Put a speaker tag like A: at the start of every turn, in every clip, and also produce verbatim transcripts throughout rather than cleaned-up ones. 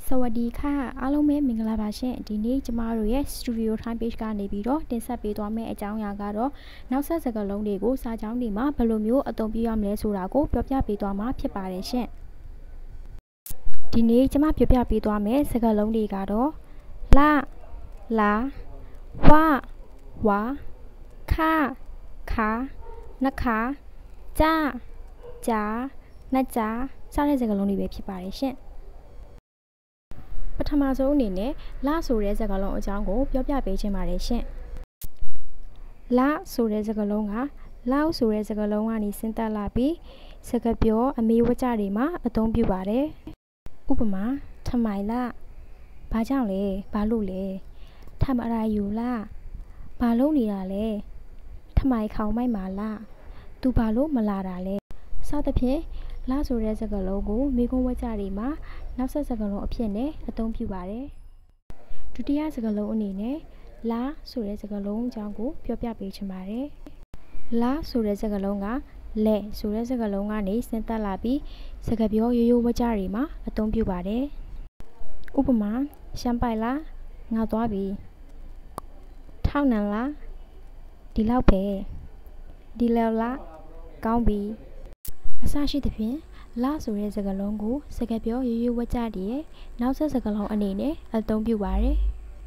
A: สวัสดีค่ะအားလုံးပဲမင်္ဂလာပါရှင်ဒီနေ့ကျမတို့ရဲ့ Studio Time Page ကနေပြီးတော့တင်ဆက်ပေးသွားမယ့်အကြောင်းအရာကတော့နောက်ဆက်စကားလုံးတွေကိုစာကြောင်းတွေမှာဘယ်လိုမျိုးအသုံးပြုရမလဲဆိုတာကိုပြောပြပေးသွားမှာဖြစ်ပါတယ်ရှင်ဒီနေ့ကျမပြောပြပေးသွားမယ့်စကားလုံးတွေကတော့လာလာဝဝခခနခကြကြနကြစတဲ့စကားလုံးတွေပဲဖြစ်ပါတယ်ရှင်ပထမဆုံးအနေနဲ့လဆိုတဲ့စကားလုံးအကြောင်းကိုပြောပြပေးချင်ပါတယ်ရှင်လဆိုတဲ့စကားလုံးကလောက်ဆိုတဲ့စကားလုံးကနေဆင်းသက်လာပြီးစကားပြောအမေဝကြတွေမှာအသုံးပြုပါတယ်ဥပမာထမိုင်လဘာကြောင့်လဲဘာလို့လဲထမအရာယူလားဘာလို့နေတာလဲထမိုင်ခေါင်မိုက်မာလားသူဘာလို့မလာတာလဲစသဖြင့်လာဆိုတဲ့စကားလုံးကိုမိကုံးဝကြတွေမှာနောက်ဆက်စကားလုံးအဖြစ်နဲ့အသုံးပြုပါတယ်ဒုတိယစကားလုံးအနေနဲ့လာဆိုတဲ့စကားလုံးအကြောင်းကိုပြောပြပေးချင်ပါတယ်လာဆိုတဲ့စကားလုံးကလက်ဆိုတဲ့စကားလုံးကနေဆင်းသက်လာပြီးစကားပြောရိုးရိုးဝကြတွေမှာအသုံးပြုပါတယ်ဥပမာရှမ်းပိုက်လားငါသွားပြီထောက်နံလားဒီလောက်ပဲဒီလောက်လားကောင်းပြီအစရှိသဖြင့်လာဆိုတဲ့စကားလုံးကိုစကားပြောရိုးရိုးဝကြတွေရဲ့နောက်ဆက်စကားလုံးအနေနဲ့အသုံးပြုပါတယ်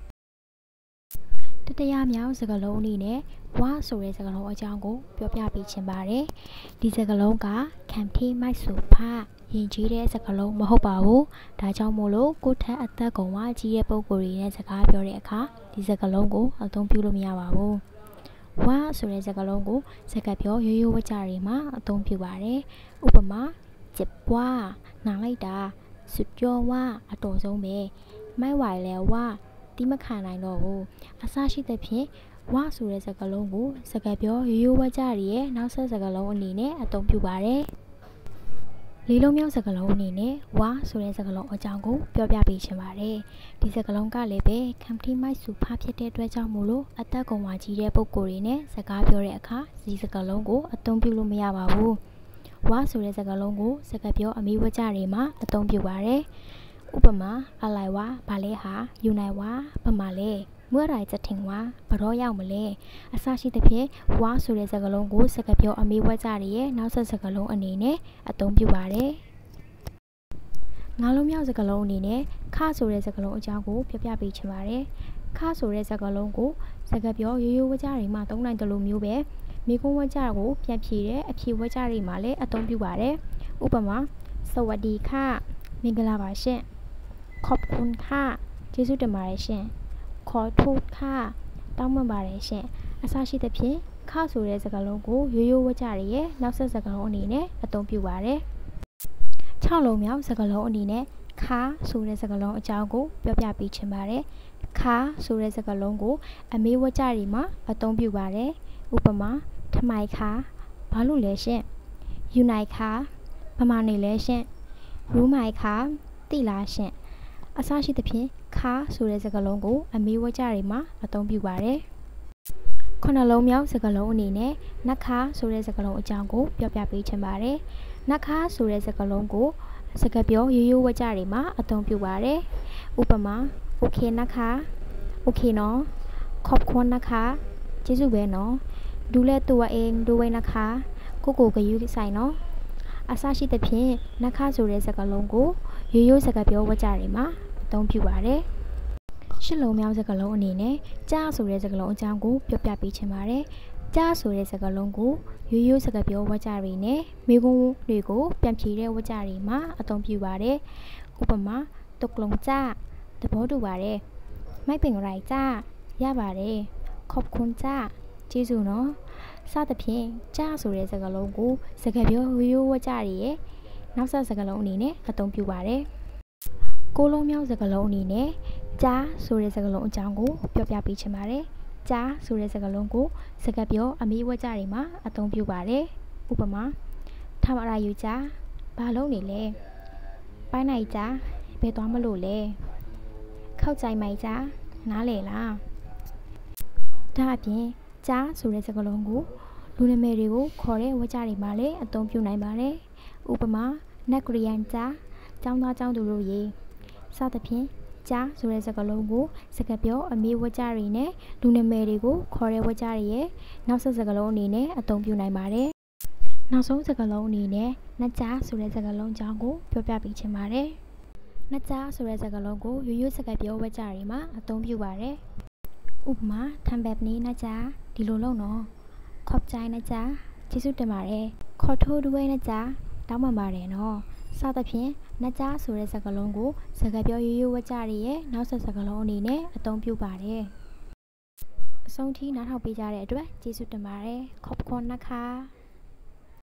A: တတိယမြောက်စကားလုံးအနေနဲ့ဝါဆိုတဲ့စကားလုံးအကြောင်းကိုပြောပြပေးချင်ပါတယ်ဒီစကားလုံးကခံထေးမိုက်ဆိုဖရင်ကြီးတဲ့စကားလုံးမဟုတ်ပါဘူးဒါကြောင့်မို့လို့ကိုထက်အသက်ကုန်ဝကြီးတဲ့ပုံကိုယ်တွေနဲ့စကားပြောတဲ့အခါဒီစကားလုံးကိုအသုံးပြုလို့မရပါဘူးဝါဆိုတဲ့စကားလုံးကိုစကားပြောရိုးရိုးဝကြတွေမှာအသုံးပြုပါတယ်ဥပမာကျပွားနားလိုက်တာစွကြောဝအတော်ဆုံးပဲမိုက်ဝိုင်လဲဝတိမခံနိုင်တော့ဘူးအစရှိသဖြင့်ဝဆိုတဲ့စကားလုံးကိုစကားပြောရိုးရိုးဝကြတွေရဲ့နောက်ဆက်စကားလုံးအနေနဲ့အသုံးပြုပါတယ်လေးလုံးမြောက်စကားလုံးအနေနဲ့ဝါဆိုတဲ့စကားလုံးအကြောင်းကိုပြောပြပေးချင်ပါတယ်ဒီစကားလုံးကလည်းပဲခံတီမိုက်စုဖဖြစ်တဲ့အတွက်ကြောင့်မို့လို့အသက်ကုန်ဝကြီးတဲ့ပုံကိုယ်တွေနဲ့စကားပြောတဲ့အခါဒီစကားလုံးကိုအသုံးပြုလို့မရပါဘူးဝါဆိုတဲ့စကားလုံးကိုစကားပြောအမေဝကြတွေမှာအသုံးပြုပါတယ်ဥပမာအလိုက်ဝါဘာလဲဟာယူနိုင်ဝါပမာလဲเมื่อไหร่จะถึงวะဘရောရောက်မလဲအစရှိသဖြင့်ဝါဆိုတဲ့စကားလုံးကိုစကားပြောအမေဝကြတွေရဲ့နောက်ဆက်စကားလုံးအနေနဲ့အသုံးပြုပါတယ်ငါးလုံးမြောက်စကားလုံးအနေနဲ့ခဆိုတဲ့စကားလုံးအကြောင်းကိုပြပြပေးချင်ပါတယ်ခဆိုတဲ့စကားလုံးကိုစကားပြောရိုးရိုးဝကြတွေမှာသုံးနိုင်တယ်လို့မျိုးပဲမိကုံးဝကြကိုပြန်ဖြေတဲ့အဖြေဝကြတွေမှာလည်းအသုံးပြုပါတယ်ဥပမာสวัสดีค่ะမင်္ဂလာပါရှင်ขอบคุณค่ะကျေးဇူးတင်ပါတယ်ရှင်ခေါ်ထုတ်ခတောင်းပန်ပါတယ်ရှင်အစရှိသဖြင့်ခဆိုတဲ့စကားလုံးကိုရိုးရိုးဝကြတွေရဲ့နောက်ဆက်စကားလုံးအနေနဲ့အသုံးပြုပါတယ်၆လုံးမြောက်စကားလုံးအနေနဲ့ခဆိုတဲ့စကားလုံးအကြောင်းကိုပြောပြပေးချင်ပါတယ်ခဆိုတဲ့စကားလုံးကိုအမေဝကြတွေမှာအသုံးပြုပါတယ်ဥပမာထမိုင်ခဘာလို့လဲရှင်ယူနိုင်ခဘာမှနေလဲရှင်ရူးမိုင်ခတိလားရှင်အစရှိသဖြင့်ခါဆိုတဲ့စကားလုံးကိုအမေဝကြတွေမှာအသုံးပြုပါတယ်။ခုနလုံးမြောက်စကားလုံးအနေနဲ့နခါဆိုတဲ့စကားလုံးအကြောင်းကိုပြောပြပေးချင်ပါတယ်။နခါဆိုတဲ့စကားလုံးကိုစကားပြောရိုးရိုးဝကြတွေမှာအသုံးပြုပါတယ်။ဥပမာโอเคနခါโอเคနော်ขอบคุณนะคะကျေးဇူးပဲနော်ดูแลตัวเองด้วยนะคะကိုကိုကယူဆိုင်နော်အစရှိသဖြင့်နခါဆိုတဲ့စကားလုံးကိုရိုးရိုးစကားပြောဝကြတွေမှာအသုံးပြုပါတယ်။ရှစ်လုံးမြောက်စကားလုံးအနေနဲ့ကြားဆိုတဲ့စကားလုံးအကြောင်းကိုပြောပြပေးချင်ပါတယ်။ကြားဆိုတဲ့စကားလုံးကိုရိုးရိုးစကားပြောဝကြတွေနဲ့မိကုံးတွေကိုပြန်ဖြေတဲ့ဝကြတွေမှာအသုံးပြုပါတယ်။ဥပမာတုတ်လုံးကြားသဘောတူပါတယ်။မိုက်ပင်ရိုက်ကြားရပါတယ်။ขอบคุณကြားကျေးဇူးနော်စသဖြင့်ကြားဆိုတဲ့စကားလုံးကိုစကားပြောရိုးရိုးဝကြတွေရဲ့နောက်ဆက်စကားလုံးအနေနဲ့အသုံးပြုပါတယ်။ကိုလုံးမြောက်စကားလုံးအနေနဲ့ကြားဆိုတဲ့စကားလုံးအကြောင်းကိုပြောပြပေးချင်ပါတယ်။ကြားဆိုတဲ့စကားလုံးကိုစကားပြောအမေဝကြတွေမှာအသုံးပြုပါတယ်။ဥပမာထမအရာယူကြားဘာလုံးနေလဲပိုင်းနိုင်ကြားဘယ်သွားမလို့လဲခောက်ကြိုင်မိုင်ကြားနားလေလားဒါအပြင်ကြားဆိုတဲ့စကားလုံးကိုလူနာမည်တွေကိုခေါ်တဲ့ဝကြတွေမှာလည်းအသုံးပြုနိုင်ပါတယ်။ဥပမာနက်ဂရီယန်ကြားကျောင်းသားကျောင်းသူတို့ရေစသဖြင့်ကြားဆိုတဲ့စကားလုံးကိုစကားပြောအမည်ဝကြတွေနဲ့လူနာမည်တွေကိုခေါ်တဲ့ဝကြတွေရဲ့နောက်ဆက်စကားလုံးအနေနဲ့အသုံးပြုနိုင်ပါတယ်။နောက်ဆုံးစကားလုံးအနေနဲ့နှစ်ကြားဆိုတဲ့စကားလုံးကြောင်းကိုပြောပြပေးချင်ပါတယ်။နှစ်ကြားဆိုတဲ့စကားလုံးကိုရိုးရိုးစကားပြောဝကြတွေမှာအသုံးပြုပါတယ်။ဥပမာทำแบบนี้นะจ๊ะဒီလိုလုပ်နော်ขอบใจนะจ๊ะကျေးဇူးတင်ပါတယ်ขอโทษด้วยนะจ๊ะတောင်းပန်ပါတယ်နော်စသဖြင့်နှစ်ကြားဆိုတဲ့စကားလုံးကိုစကားပြောရိုးရိုးဝကြတွေရဲ့နောက်ဆက်စကားလုံးအနေနဲ့အသုံးပြုပါတယ်အဆုံးထိနားထောင်ပေးကြတဲ့အတွက်ကျေးဇူးတင်ပါတယ်ขอบคุณนะคะ